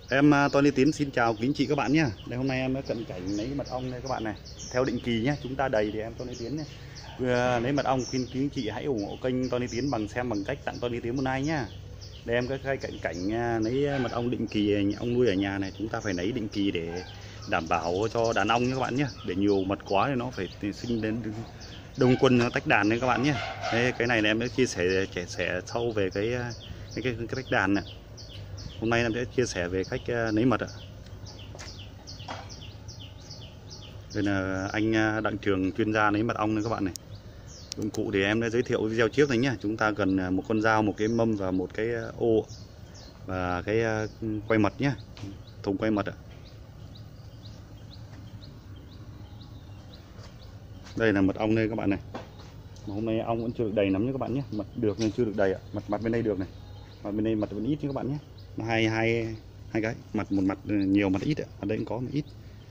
Em Tony Tiến xin chào quý anh chị các bạn nhé. Đây hôm nay em đã cận cảnh lấy mật ong đây các bạn này. Theo định kỳ nhé, chúng ta đầy thì em Tony Tiến nhé. Vừa lấy mật ong, khuyên quý anh chị hãy ủng hộ kênh Tony Tiến bằng cách tặng Tony Tiến một like nhá. Đây em có cái cận cảnh lấy mật ong định kỳ ong nuôi ở nhà này, chúng ta phải lấy định kỳ để đảm bảo cho đàn ong nhé các bạn nhé. Để nhiều mật quá thì nó phải sinh đến đông quân nó tách đàn đấy các bạn nhé. Đây, cái này là em đã chia sẻ sâu về cái tách đàn này. Hôm nay em sẽ chia sẻ về cách lấy mật ạ. Đây là anh Đặng Trường, chuyên gia lấy mật ong này các bạn này. Dụng cụ thì em đã giới thiệu video trước này nhá. Chúng ta cần một con dao, một cái mâm và một cái ô và cái quay mật nhé, thùng quay mật ạ. Đây là mật ong đây các bạn này. Mà hôm nay ong vẫn chưa được đầy lắm nhé các bạn nhé. Mật được nhưng chưa được đầy ạ. Mặt bên đây được này, mặt bên đây mật vẫn ít nhé các bạn nhé. Nó hai cái mặt, một mặt nhiều, mặt ít ạ. Ở đây cũng có một ít.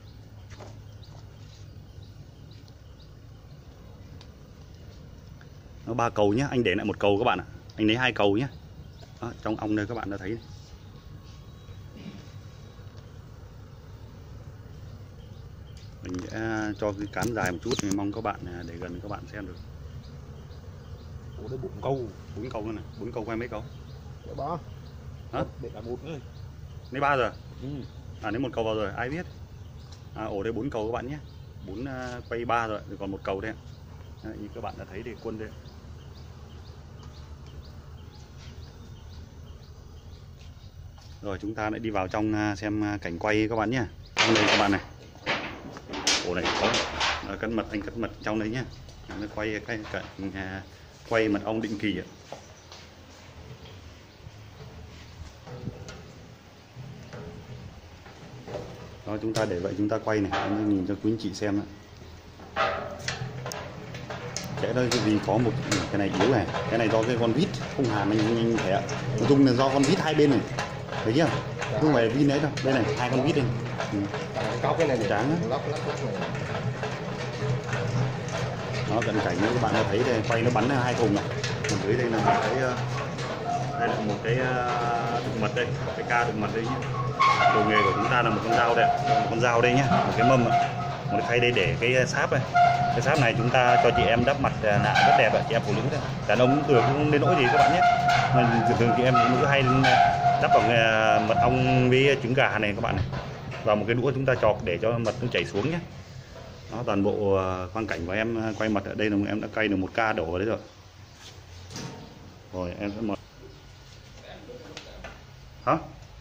Nó 3 cầu nhé, anh để lại một cầu các bạn ạ. Anh lấy 2 cầu nhé. Đó, trong ong đây các bạn đã thấy. Mình sẽ cho cái cán dài một chút, thì mong các bạn để gần các bạn xem được. Ủa đấy 4 câu. 4 câu nữa này, 4 câu quay mấy câu? Để ba. Hả? Để là 1 nữa. Lấy 3 rồi. Ừ. À, lấy 1 cầu vào rồi, ai biết. Ổ đây 4 cầu các bạn nhé. 4 quay 3 rồi, còn 1 cầu đây ạ. Như các bạn đã thấy thì quân đây. Rồi chúng ta lại đi vào trong xem cảnh quay các bạn nhé. Trong đây các bạn này. Ổ này có cắt mật, anh cắt mật trong đấy nhé. Nó quay cái cảnh quay mật ong định kỳ ạ. Đó, chúng ta để vậy chúng ta quay này, em nhìn cho quý anh chị xem ạ. Sẽ đây vì có một cái này yếu này, cái này do cái con vít không hàn anh thể ạ. Nói chung là do con vít hai bên này, thấy chưa? Không phải vít đấy đâu, đây này, 2 con vít đây. Có cái này trắng lóc này. Nó cận cảnh như các bạn đã thấy đây, quay nó bắn 2 thùng này. Còn dưới đây là một cái thực mật đây, cái ca thực mật đây nhé. Đồ nghề của chúng ta là một con dao đây, một con dao đây nhé, một cái mâm, một cái khay đây để cái sáp này. Cái sáp này chúng ta cho chị em đắp mặt nạ rất đẹp ạ, chị em phụ nữ đấy. Đàn ông cũng được, không đến nỗi gì các bạn nhé. Mà thường chị em phụ nữ hay đắp vào mật ong với trứng gà này các bạn này. Vào một cái đũa chúng ta chọc để cho mật nó chảy xuống nhé. Đó, toàn bộ quang cảnh của em quay mật ở đây là em đã cay được 1 ca đổ vào đấy rồi. Rồi em sẽ mật. Hả?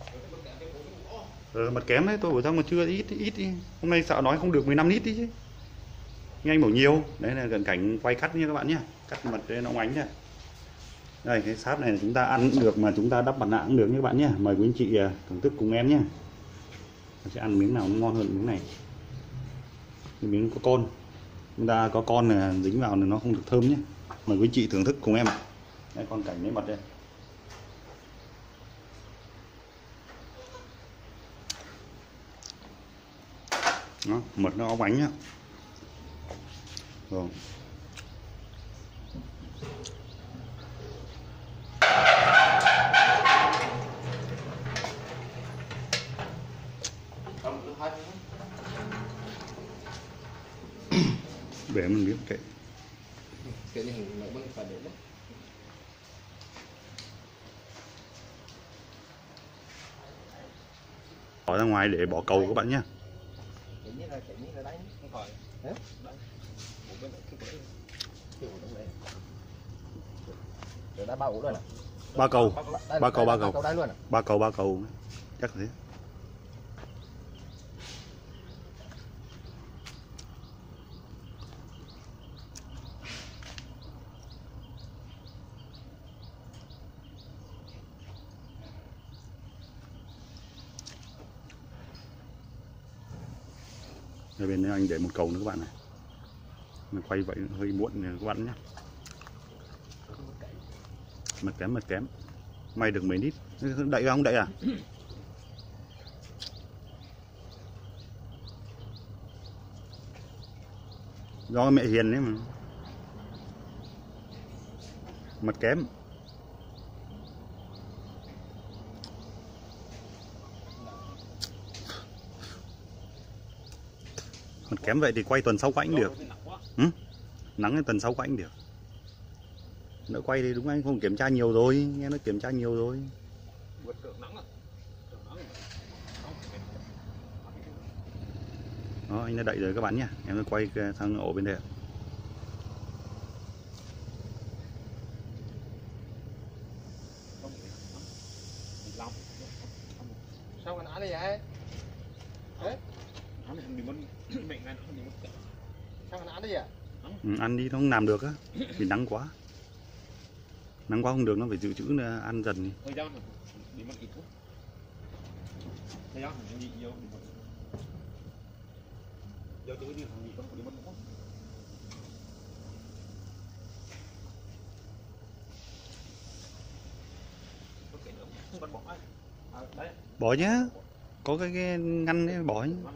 Mật kém đấy, tôi bảo sao mà chưa ít đi. Hôm nay sợ nói không được 15 lít đi chứ. Nhưng anh bảo nhiều. Đấy là gần cảnh quay cắt nha các bạn nhé. Cắt mật để nó ánh nhá. Đây cái sáp này là chúng ta ăn cũng được, mà chúng ta đắp mặt nạ cũng được nhé các bạn nhé. Mời quý anh chị thưởng thức cùng em nhé. Mình sẽ ăn miếng nào nó ngon hơn miếng này. Cái miếng có con. Chúng ta có con là dính vào thì nó không được thơm nhé. Mời quý anh chị thưởng thức cùng em ạ. Đây con cảnh lấy mật đây. Đó, mật nó óng ánh nhá. Rồi. Để mình biết kệ. Cái này nó vẫn phải để đấy. Bỏ ra ngoài để bỏ cầu các bạn nhé. Ba cầu, ba cầu, ba cầu, chắc là thế. Ở bên đây anh để 1 cầu nữa các bạn này. Mình quay vậy hơi muộn các bạn nhé. Mật kém. May được mấy lít. Đậy không đậy à? Do mẹ hiền đấy mà. Mật kém. Còn kém vậy thì quay tuần sau quay cũng được. Nắng thì tuần sau quay cũng được. Nỡ quay thì đúng anh không kiểm tra nhiều rồi, nghe nó kiểm tra nhiều rồi. Đó, anh đã đậy rồi các bạn nhé. Em sẽ quay sang ổ bên đây. Sao anh ăn đi vậy? Thế? Sao anh ăn đi vậy? Ăn đi nó không làm được á, vì nắng quá. Nắng quá không được, nó phải dự trữ ăn dần. Bỏ nhá, có cái ngăn đấy bỏ nhá.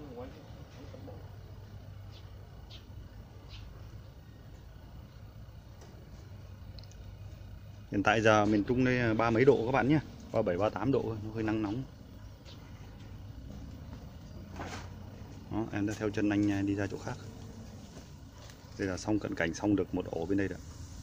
Hiện tại giờ miền Trung đây 30 mấy độ các bạn nhé, 37, 38 độ, nó hơi nắng nóng. Đó, em đã theo chân anh đi ra chỗ khác. Đây là xong cận cảnh, xong được một ổ bên đây rồi.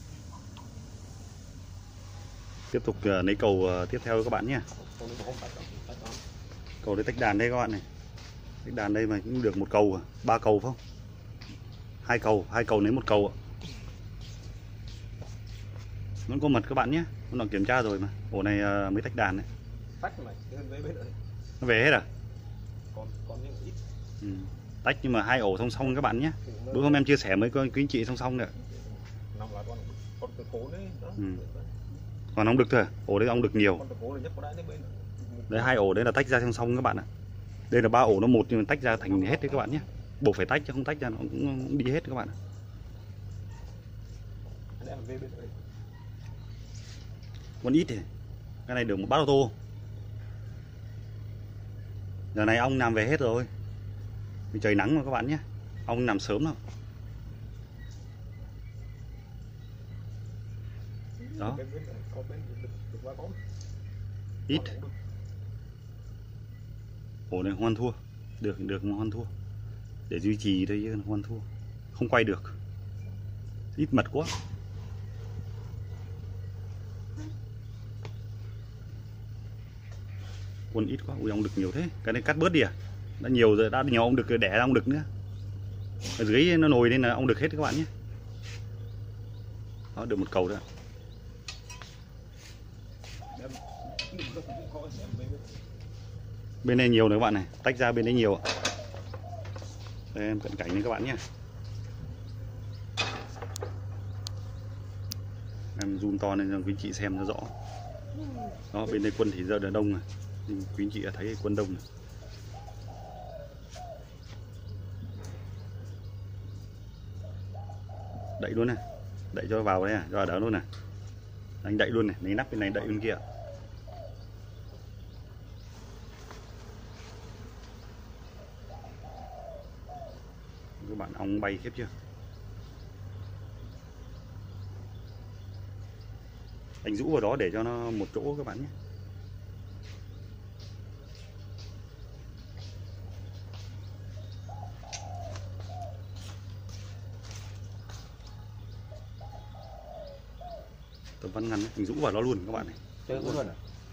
Tiếp tục lấy cầu tiếp theo các bạn nhé. Cầu để tách đàn đây các bạn này. Tách đàn đây mà cũng được một cầu, 3 cầu phải không? Hai cầu lấy một cầu ạ. Vẫn có mật các bạn nhé, con nào kiểm tra rồi mà. Ổ này mới tách đàn này. Nó về hết à? Còn những ít. Tách nhưng mà 2 ổ song song các bạn nhé. Bữa hôm em chia sẻ với quý anh chị song song nữa. Còn ong đực thôi à? Ổ đây ong đực nhiều. Đấy 2 ổ đấy là tách ra song song các bạn ạ. Đây là 3 ổ nó một nhưng mà tách ra thành hết đấy các bạn nhé. Buộc phải tách chứ không tách ra nó cũng đi hết các bạn ạ. Còn ít thì cái này được một bát ô tô. Giờ này ong nằm về hết rồi. Vì trời nắng mà các bạn nhé. Ong nằm sớm đâu. Đó. Ít. Ổ này hoan thua. Được mà hoan thua. Để duy trì thôi chứ hoan thua. Không quay được. Ít mật quá. Quân ít quá, ui ong đực nhiều thế. Cái này cắt bớt đi à? Đã nhiều rồi, đã nhiều ong đực đẻ ong đực nữa. Ở dưới nó nồi nên là ong đực hết các bạn nhé. Đó, được một cầu đó. Bên này nhiều nữa các bạn này, tách ra bên đấy nhiều. Đây em cận cảnh này các bạn nhé. Em zoom to lên cho quý chị xem nó rõ. Đó, bên đây quân thì giờ đã đông rồi. Nhưng quý chị đã thấy quân đông này. Đậy luôn này. Đậy cho vào đây à, cho vào đó luôn này. Anh đậy luôn này, lấy nắp bên này đậy bên kia. Các bạn ong bay khiếp chưa? Anh rũ vào đó để cho nó một chỗ các bạn nhé. Tấm ván ngăn anh rũ vào đó luôn các bạn này. Chơi luôn à?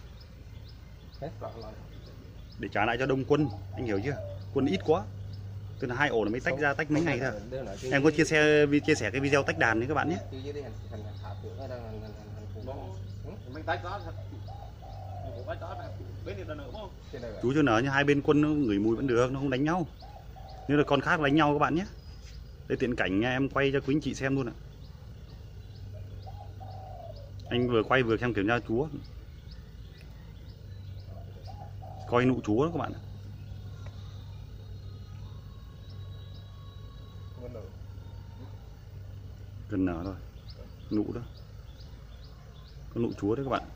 Để trả lại cho đông quân, anh hiểu chưa? Quân ít quá. Tức là 2 ổ nó mới tách ra, tách mấy ngày thôi. Em có chia sẻ cái video tách đàn đấy các bạn nhé. Chú cho nở như hai bên quân nó ngửi mùi vẫn được, nó không đánh nhau. Nếu là con khác đánh nhau các bạn nhé. Đây tiện cảnh em quay cho quý anh chị xem luôn ạ. Anh vừa quay vừa xem kiểm tra chúa. Coi nụ chúa đó các bạn ạ. Gần nở thôi. Nụ đó. Có nụ chúa đấy các bạn.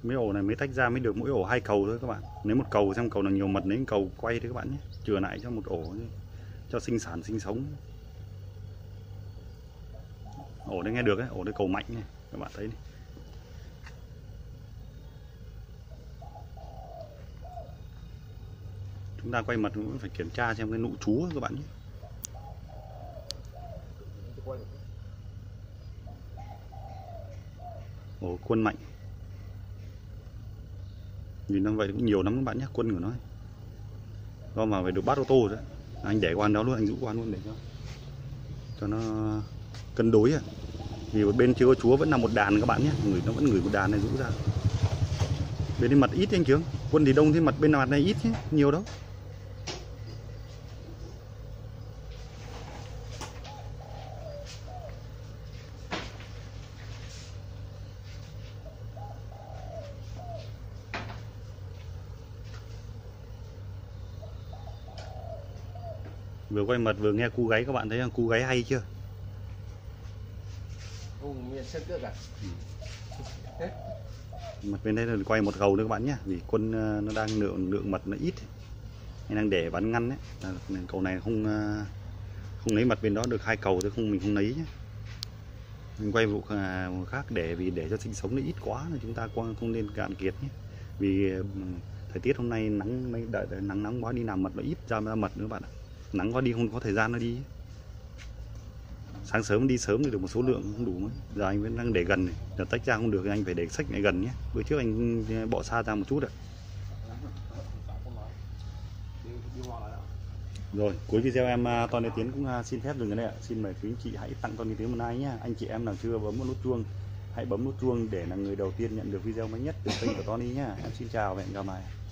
Mấy ổ này mới tách ra mới được mỗi ổ 2 cầu thôi các bạn. Nếu một cầu xem cầu nào nhiều mật lấy cầu quay đấy các bạn nhé. Chừa lại cho một ổ cho sinh sản sinh sống. Ổ đây nghe được đấy, ổ đây cầu mạnh này các bạn thấy này. Chúng ta quay mật cũng phải kiểm tra xem cái nụ chú các bạn nhé. Ổ quân mạnh. Nhìn như vậy cũng nhiều lắm các bạn nhé, quân của nó. Do mà phải được bắt ô tô đấy. Anh để quan đó luôn, anh giữ quan luôn để cho nó cân đối. Vì bên chưa có chúa vẫn là một đàn các bạn nhé, nó vẫn gửi một đàn này rũ ra. Bên đây mật ít anh Kiếng, quân thì đông thế mật bên mặt này ít chứ, nhiều đâu. Vừa quay mật vừa nghe cu gáy, các bạn thấy không? Cu gáy hay chưa? Mật bên đây là quay một gầu nữa các bạn nhé, vì quân nó đang lượng mật nó ít, anh đang để bắn ngăn đấy. Cầu này không lấy mật bên đó được 2 cầu thôi, mình không lấy nhé. Mình quay vụ khác để cho sinh sống nó ít quá, chúng ta không nên cạn kiệt nhé. Vì thời tiết hôm nay nắng quá, đi làm mật nó ít ra mật nữa các bạn ạ. Nắng quá đi không có thời gian nó đi. Sáng sớm đi sớm thì được một số lượng không đủ mấy. Giờ anh vẫn đang để gần này, giờ tách ra không được thì anh phải để sách lại gần nhé. Bữa trước anh bỏ xa ra một chút ạ. Rồi cuối video em Tony Tiến cũng xin phép dừng ở đây ạ. Xin mời quý anh chị hãy tặng Tony Tiến một like nhé. Anh chị em nào chưa bấm nút chuông hãy bấm nút chuông để là người đầu tiên nhận được video mới nhất từ kênh của Tony nhé. Em xin chào và hẹn gặp lại.